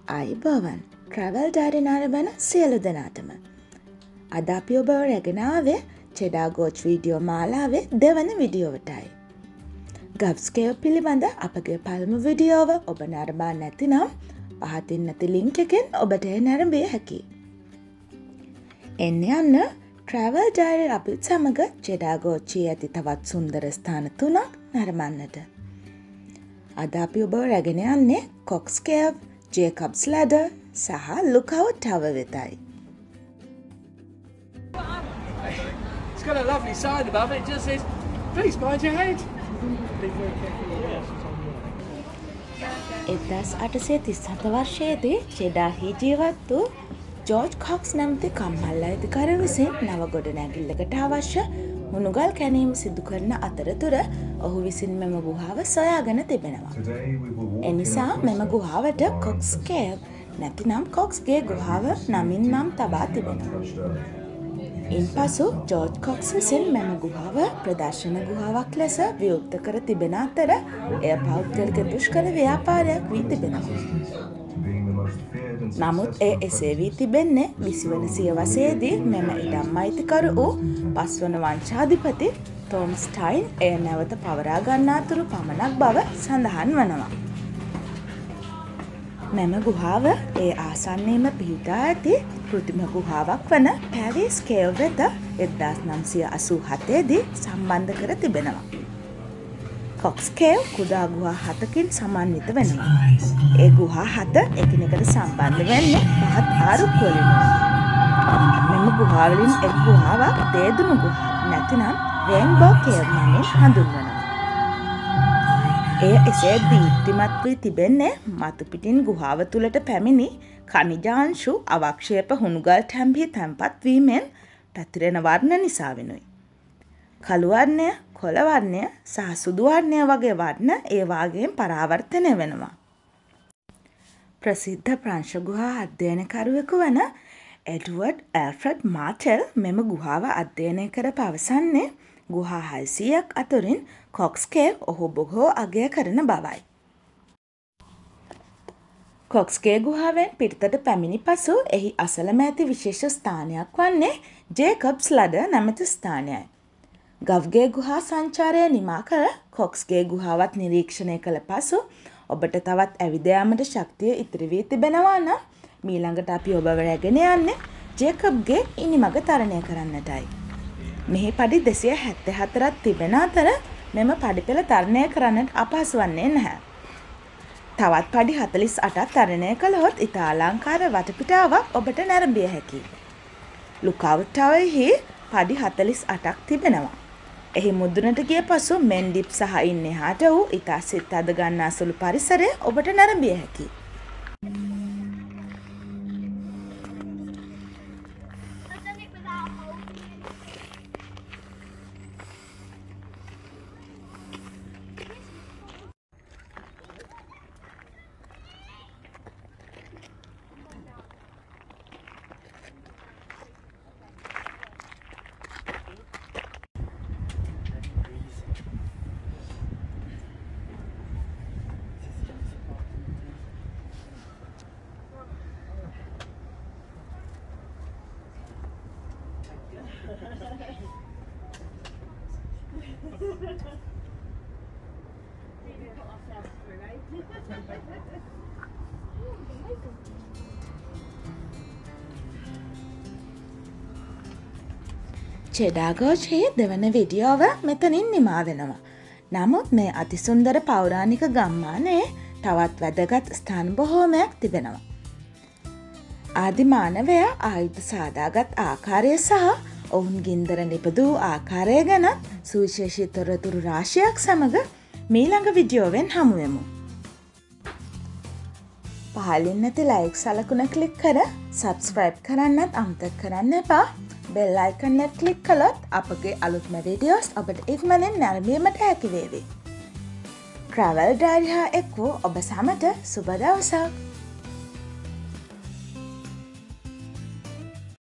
අයිබෝවන් travel diary නරඹන සියලු දෙනාටම. අද අපි ඔබව රැගෙන ආවේ චෙඩා ගෝච් වීඩියෝ මාලාවේ දෙවන විඩියෝවටයි. cox'scave පිළිබඳ අපගේ පළමු විඩියෝව ඔබ නරඹා නැතිනම් පහතින් නැති ලින්ක් එකෙන් ඔබට එය නරඹිය හැකියි. එන්න යන්න ට්‍රැවල් ඩයරි අපිත් සමග චෙඩා ගෝච්චියේ ඇති තවත් සුන්දර ස්ථාන 3ක් නරඹන්නට. අද අපි ඔබව රැගෙන යන්නේ cox'scave, Jacob's Ladder සහ Lookout Tower වෙතයි. It's got a lovely sign above it. It just says, please mind your head. 1837 වර්ෂයේදී චෙඩාහි ජීවත් වූ ජෝර්ජ් කොක්ස් නැමැති කම්හල් අයිතිකරු විසින් නව ගොඩනැගිල්ලකට අවශ්‍ය මුණුගල් කැණීම සිදු කරන අතරතුර ඔහු විසින් මෙම ගුහාව සොයාගෙන තිබෙනවා. එනිසා මෙම ගුහාවට cox'scave නැතිනම් කොක්ස්ගේ ගුහාව නමින් නම් තබා තිබෙනවා. ඉන්පසු ජෝර්ජ් කොක්ස් විසින් මෙම ගුහාව ප්‍රදර්ශන ගුහාවක් ලෙස විවෘත කර තිබෙන අතර එය පෞද්ගලික දුෂ්කර ව්‍යාපාරයක් වී තිබෙනවා. නමුත් එසේ වී තිබෙන්නේ 20 වන සියවසේදී මෙම ඉඩම් අයිතිකරු වූ පස්වන වංශාධිපති තෝම්ස්ටයින් එය නැවත පවරා ගන්නාතුරු පමණක් බව සඳහන් වනවා. මෙම ගුහාව ඒ ආසන්නයේම පිහිටා ඇති කෘත්‍රිම ගුහාවක් වන පැරිස් කේව් වෙත 1987 දී සම්බන්ධ කර තිබෙනවා. cox'scave කුඩා ගුහා 7කින් සමන්විත වෙනවා. ඒ ගුහා 7 එකිනෙකට සම්බන්ධ වෙන්නේ මහත් ආරුක්කු වලින්. මෙම ගුහා වලින් එක් ගුහාවක් දේදුණු ගුහා නැතිනම් රේන්බෝ කේව් නමින් හඳුන්වනවා. එය එසේ දීප්තිමත් වී තිබෙන්නේ මතු පිටින් ගුහාව තුලට පැමිණි ඛනිජාංශු අවක්ෂේප හුණුගල් තැම්පී තැන්පත් වීමෙන් පැතිරෙන වර්ණ නිසා වෙනුයි. කළු වර්ණය, කොළ වර්ණය සහ සුදු වර්ණය වගේ වර්ණ ඒ වාගේම පරාවර්තනය වෙනවා. ප්‍රසිද්ධ ප්‍රංශ ගුහා අධ්‍යයනකරුවෙකු වන එඩ්වර්ඩ් ඇල්ෆ්‍රඩ් මාටෙල් මෙම ගුහාව අධ්‍යයනය කර පවසන්නේ ගුහා 600ක් අතුරින් cox'scave ඔහු බොහෝ අගය කරන බවයි. cox'scave ගුහාවෙන් පිටතට පැමිණි පසු එහි අසලම ඇති විශේෂ ස්ථානයක් වන්නේ Jacob's Ladder නැමැති ස්ථානයයි. ගව්ගේ ගුහා සංචාරය නිමා කර cox'scave ගුහාවත් නිරීක්ෂණය කළ පසු ඔබට තවත් ඇවිද යාමට ශක්තිය ඉතිරි වී තිබෙනවා නම් මීළඟට අපි ඔබව රැගෙන යන්නේ ජේකබ්ගේ ඉනිමග තරණය කරන්නටයි. මෙහි පඩි 274ක් තිබෙන අතර මෙම පඩිපෙළ තරණය කරන්නට අපහසු වන්නේ නැහැ. තවත් පඩි 48ක් තරණය කළහොත් ඉතා අලංකාර වටපිටාවක් ඔබට නැරඹිය හැකියි. Lookout Towerෙහි පඩි 48ක් තිබෙනවා. එහි මුදුනට ගිය පසු මෙන්ඩිප් සහ ඉන් එහාට වූ ඉතා සිත් අද ගන්නා සුළු පරිසරය ඔබට නැරඹිය හැකියි. චෙඩා ගෝච්චියේ දෙවන විඩියෝව මෙතනින් නිමා වෙනවා. නමුත් මේ අතිසුන්දර පෞරාණික ගම්මානයේ තවත් වැදගත් ස්ථාන බොහෝමයක් තිබෙනවා. ආදි මානවයා ආයුධ සාදාගත් ආකාරය සහ ඔවුන් ගින්දර නිපදවූ ආකාරය ගැන සුවිශේෂී තොරතුරු රාශියක් සමග මීළඟ විඩියෝවෙන් හමුවෙමු. පහලින් නැති ලයික් සලකුණ ක්ලික් කර සබ්ස්ක්‍රයිබ් කරන්නත් අමතක කරන්න එපා. බෙල් අයිකන් එක ක්ලික් කළොත් අපගේ අලුත්ම වීඩියෝස් ඔබට ඉක්මනින් නැරඹීමට හැකි වේවි. ට්‍රැවල් ඩයරි හා එක්ව ඔබ සැමට සුබ දවසක්.